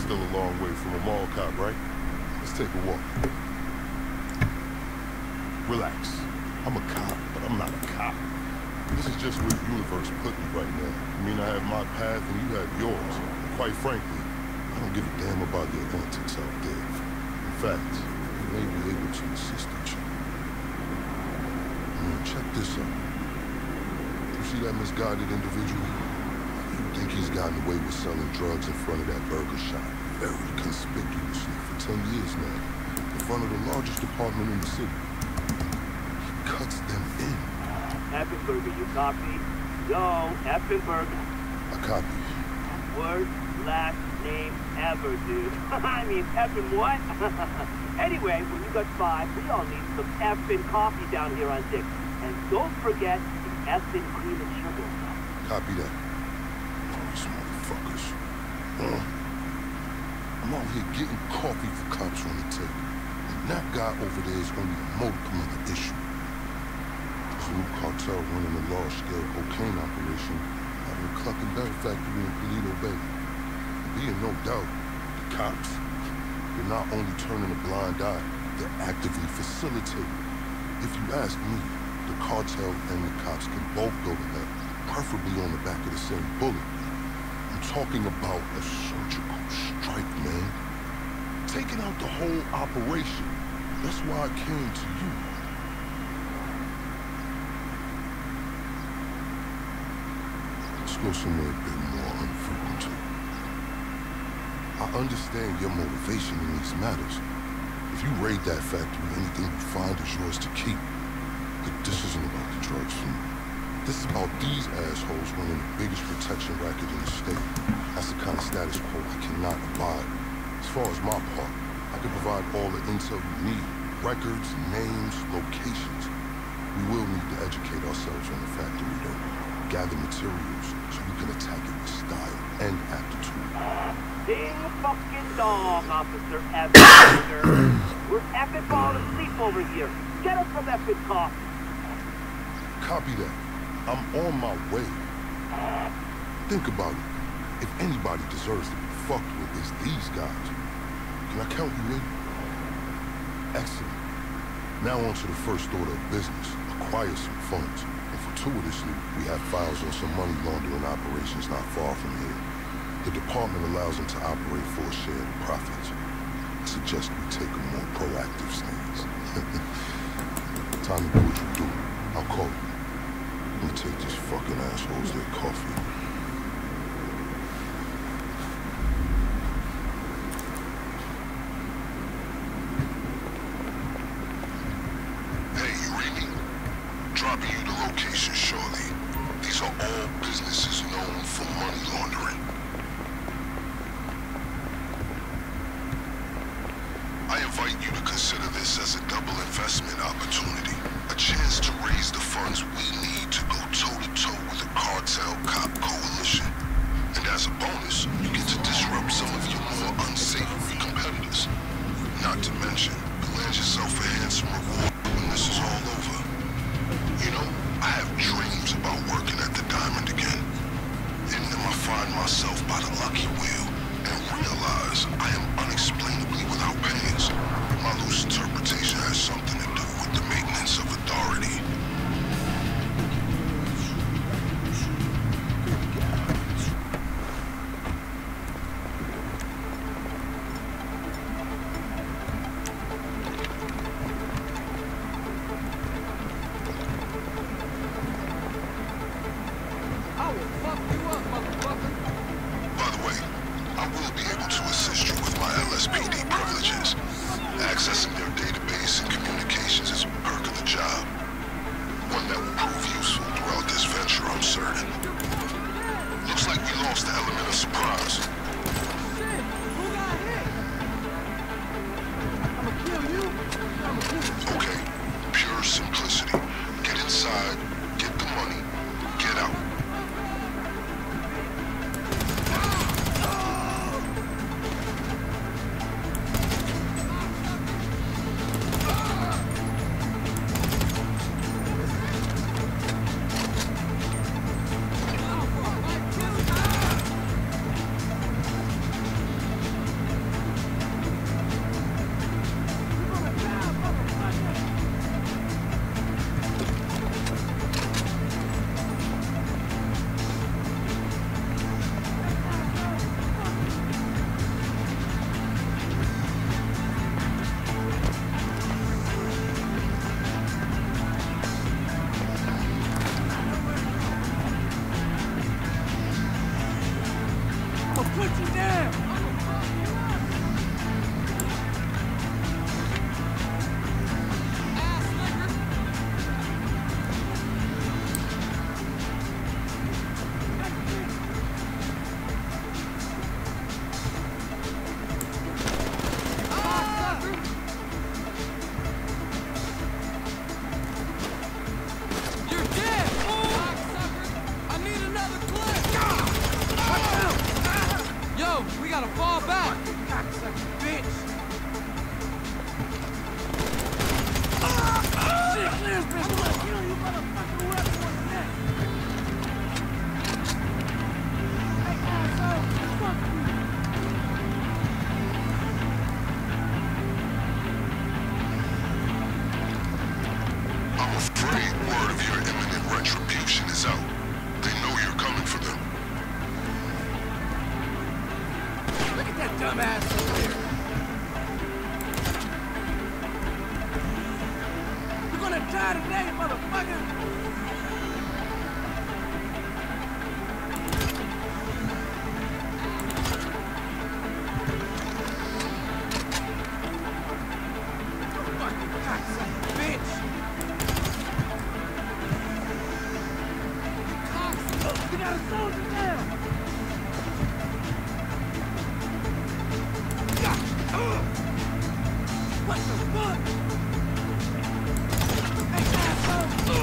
still a long way from a mall cop, right? Let's take a walk. Relax. I'm a cop, but I'm not a cop. This is just where the universe put me right now. I mean, I have my path and you have yours. And quite frankly, I don't give a damn about your antics out there. In fact, we may be able to assist each other. I mean, check this out. You see that misguided individual? You think he's gotten away with selling drugs in front of that burger shop very conspicuously for 10 years now, in front of the largest department in the city. He cuts them in. Effin' burger, you copy? Yo, effin' burger. I copy. Worst last name ever, dude. I mean, effin' what? Anyway, when you got 5, we all need some effin' coffee down here on Dick. And don't forget the effin' cream and sugar. Copy that. These motherfuckers. I'm out here getting coffee for cops on the table. And that guy over there is only a modicum of the issue. This new cartel running a large-scale cocaine operation out of the Cluck and Bell factory in Toledo Bay. Being no doubt, the cops, they're not only turning a blind eye, they're actively facilitating. If you ask me, the cartel and the cops can both go to hell, preferably on the back of the same bullet. I'm talking about a surgical strike, man. Taking out the whole operation. That's why I came to you. Let's go somewhere a bit more unfrequented. I understand your motivation in these matters. If you raid that factory, anything you find is yours to keep. But this isn't about the drugs for me. This is about these assholes running the biggest protection racket in the state. That's the kind of status quo I cannot abide. As far as my part, I can provide all the intel you need. Records, names, locations. We will need to educate ourselves on the factory, though. Gather materials so we can attack it with style and aptitude. Ding fucking dong, Officer Effin'. We're effing falling asleep over here. Get us some effing coffee. Copy that. I'm on my way. Think about it. If anybody deserves to be fucked with, it's these guys. Can I count you in? Excellent. Now on to the first order of business. Acquire some funds. And fortuitously, we have files on some money laundering operations not far from here. The department allows them to operate for a share of the profits. I suggest we take a more proactive stance. Time to do what you do. I'll call you. Let me take these fucking assholes their coffee. Hey, you read me? Dropping you the location shortly. These are all businesses known for money laundering. I invite you to consider this as a double investment opportunity. A chance to raise the funds we need to go toe-to-toe with the cartel cop coalition. And as a bonus, you get to disrupt some of your more unsavory competitors. Not to mention, you land yourself a handsome reward when this is all over. You know, I have dreams about working at the Diamond again. And then I find myself by the lucky wheel and realize I am unexplainably without pants. My loose interpretation has something to do with the maintenance of authority. Cocksucker bitch! Shit, clears, bitch! I'm gonna kill you, motherfucker, whoever wants next! Hey, asshole! Fuck you! I'm afraid word of your imminent retribution is out. They know you're coming for them. Look at that dumbass over there! You're gonna die today, motherfucker! Fucking cocksucker bitch! You got a soldier down! What the fuck? Hey, asshole!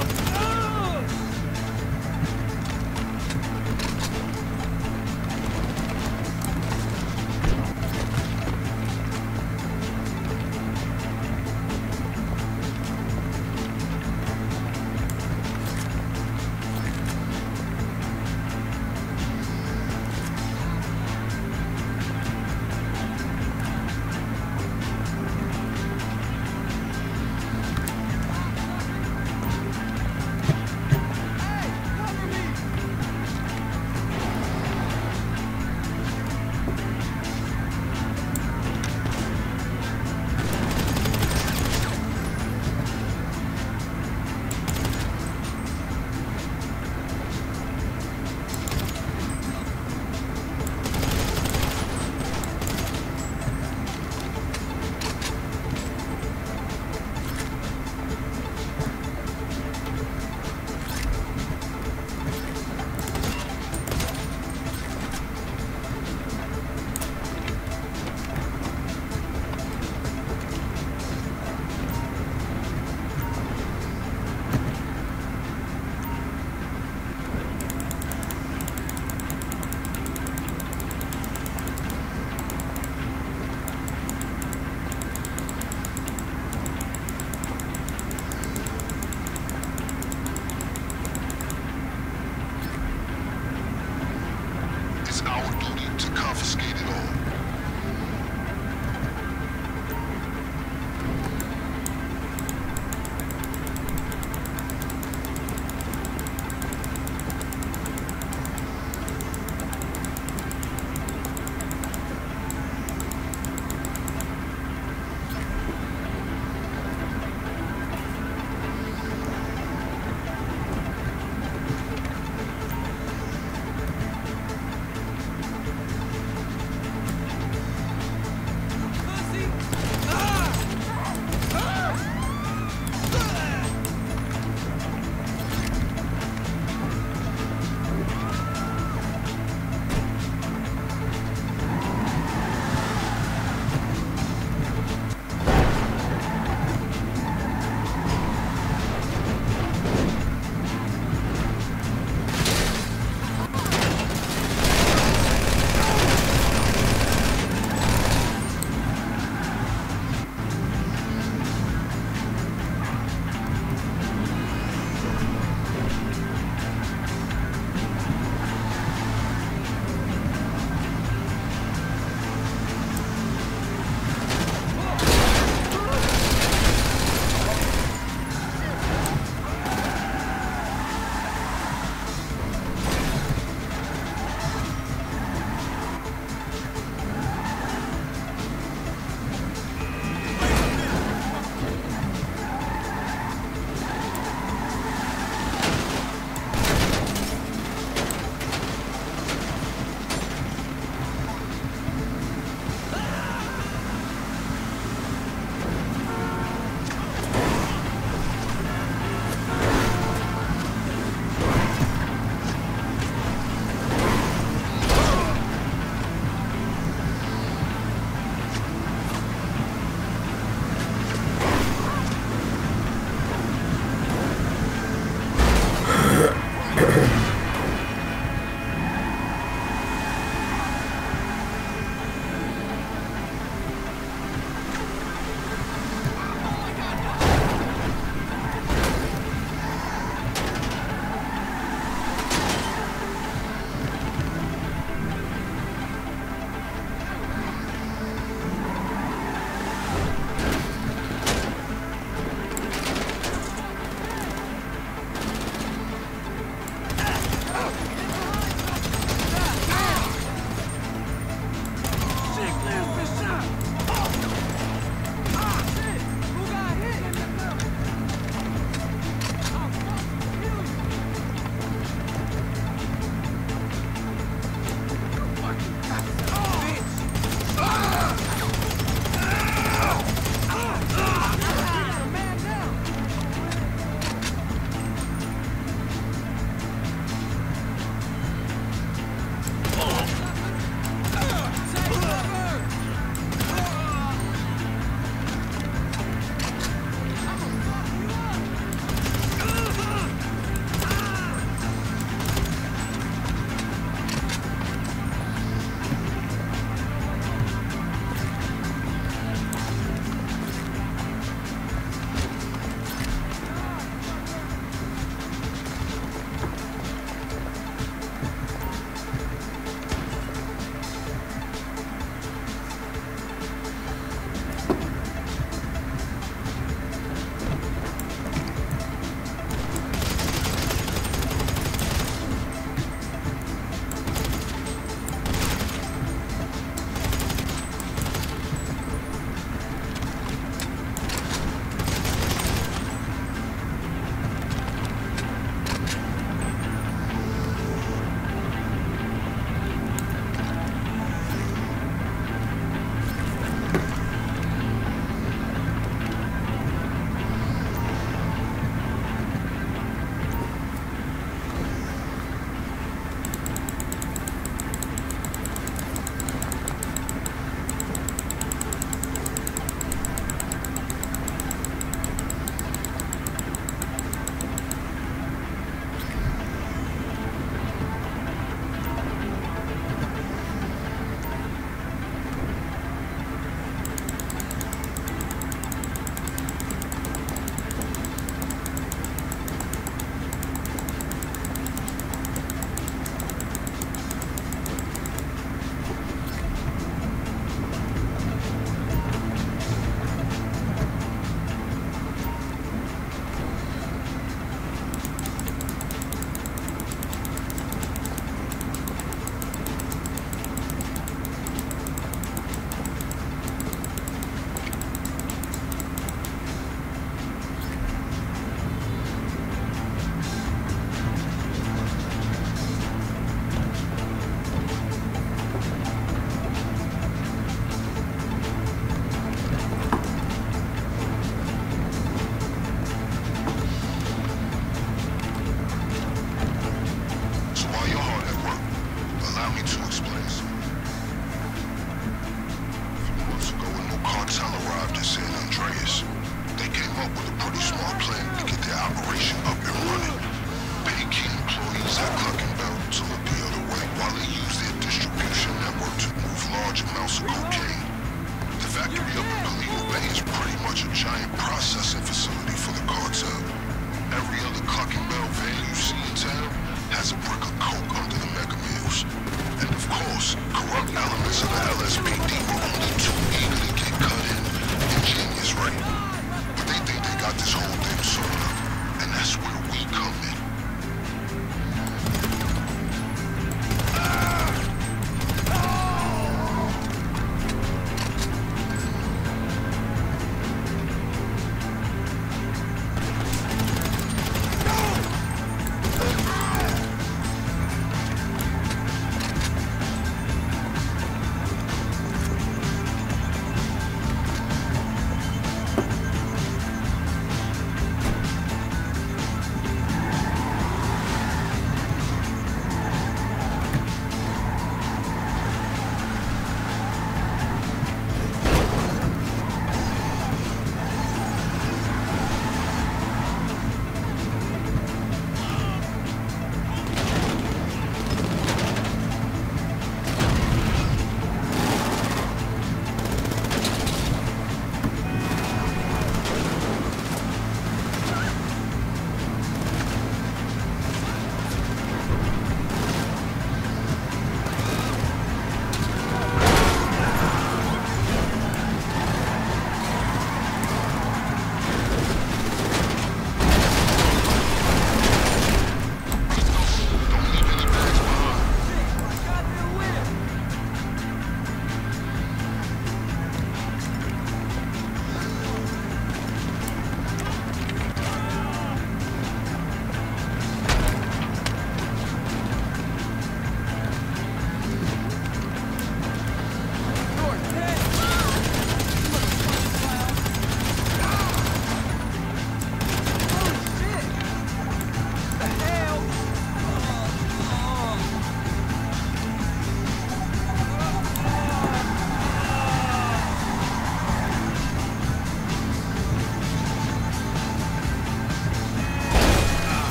notorious. They came up with a pretty smart plan to get their operation up and running. Pay key employees at Clucking Bell to look the other way while they use their distribution network to move large amounts of cocaine. The factory up in Palito Bay is pretty much a giant processing facility for the cartel. Every other Clucking Bell van you see in town has a brick of coke under the mega meals. And of course, corrupt elements of the LSPD were only too eager to get cut in ingenious right. But they think they got this whole thing sorted out, and that's where we come in.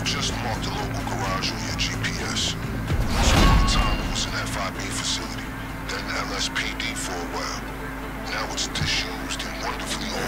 just marked the local garage on your GPS. Once upon a time, it was an FIB facility, then LSPD for a while. Now it's disused and wonderfully